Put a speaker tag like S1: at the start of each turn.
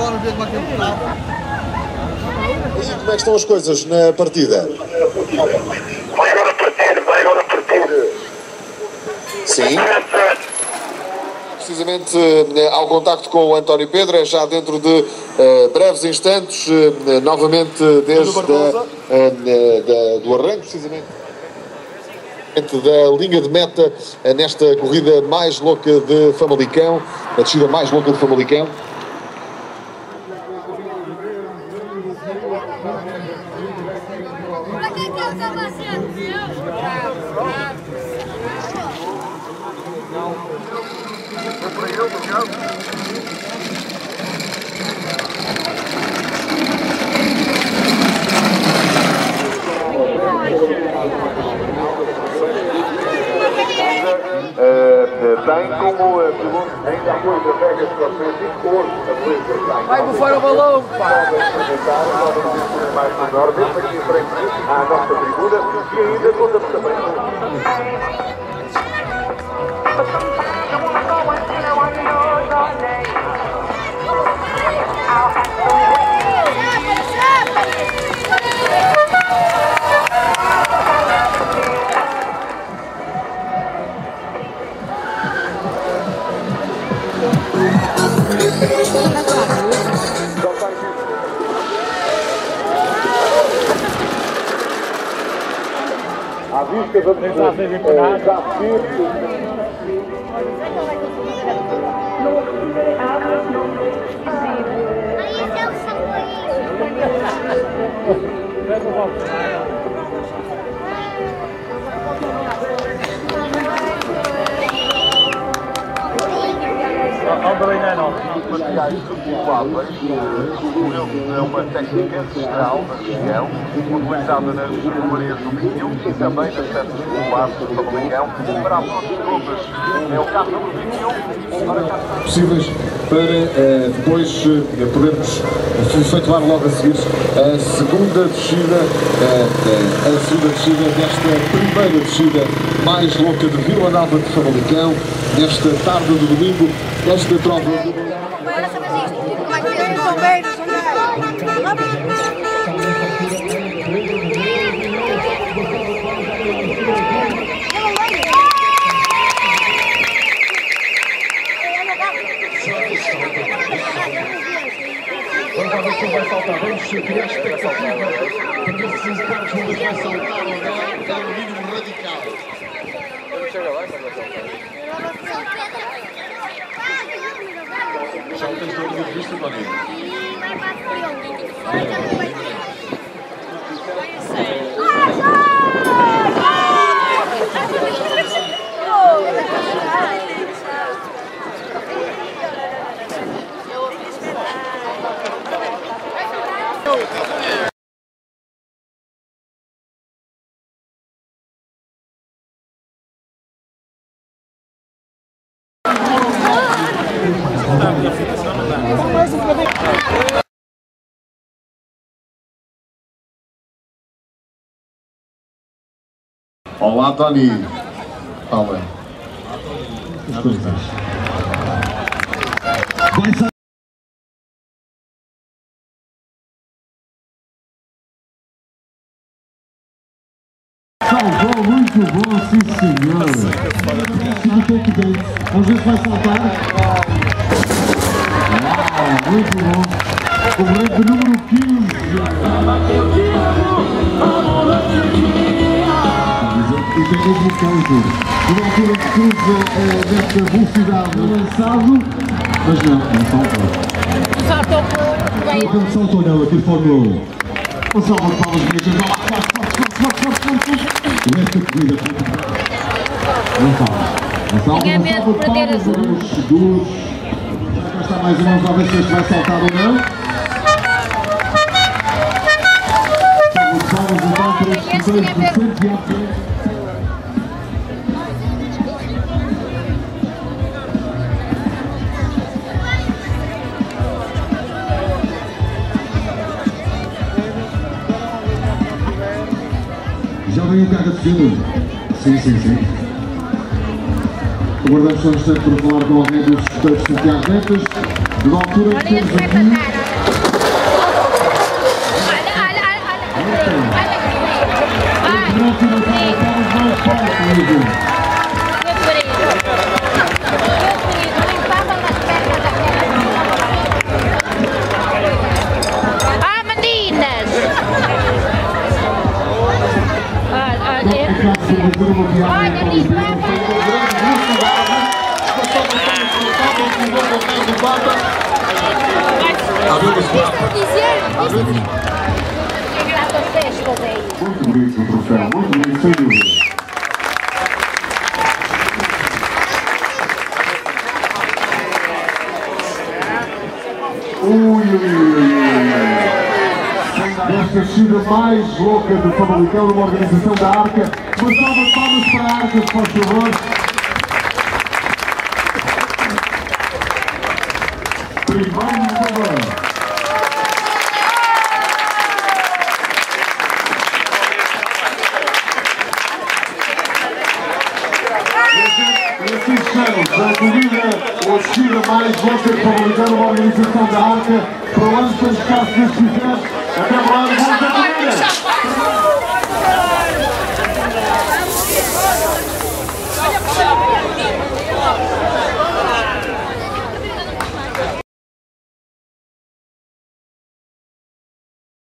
S1: horas, ver como é que ele está.
S2: E como é que estão as coisas na partida?
S3: Vai agora partir.
S2: Sim. Precisamente ao contacto com o António Pedro, é já dentro de breves instantes, novamente desde do arranque, precisamente da linha de meta nesta corrida mais louca de Famalicão, a descida mais louca de Famalicão.
S3: Tem como piloto ainda a coisa Vegas para o Francisco,
S1: Vai bufar o balão, pá!
S3: mais menor, desde aqui em frente à nossa tribuna e ainda contamos também. À vista vamos já materiais recicláveis, é uma técnica ancestral da região, utilizada nas escovarias do Minho e também nas festas populares do Famalicão, para a produção de roupas. É o caso número 21.
S2: Possíveis para depois podermos efetuar logo a seguir a segunda descida desta primeira descida mais louca de Vila Nova de Famalicão, nesta tarde do domingo, esta prova do...
S4: Agora que vai saltar, vamos criar expectativa para ver se os carros não vai saltar ou não, é um mínimo radical. Já o tens de vista, Maria?
S2: Olá, Tony. Fala.
S4: Saltou, muito bom, sim senhor. Vamos ver se vai saltar. Muito bom. O ranking número 15. E tem um bocão e tudo. Uma altura de cruza desta velocidade lançado, mas não saltou. Não saltou não, aqui Fórmula 1. Uma salva de palmas, minha gente. O resto da corrida. Não salva.
S5: Tinha medo de perder as
S4: mãos. Seguros. Já cá está mais uma, vamos ver se este vai saltar ou não. Salva de palmas então para os escuteiros de Santiago. Já vem o carro de cima. Sim. Aguardamos só um instante para falar com alguém dos escuteiros de Santiago Netas. Na altura que temos aqui Muito bonito o troféu, muito bonito, sem dúvida. Esta descida mais louca do Famalicão numa organização da Arca. Uma salva de palmas para a Arca, por favor. Primeiro favor. E assim estamos, a corrida ou a descida mais louca do Famalicão numa organização da Arca. Para o ano, estamos cá, se Deus quiser. Até para o ano.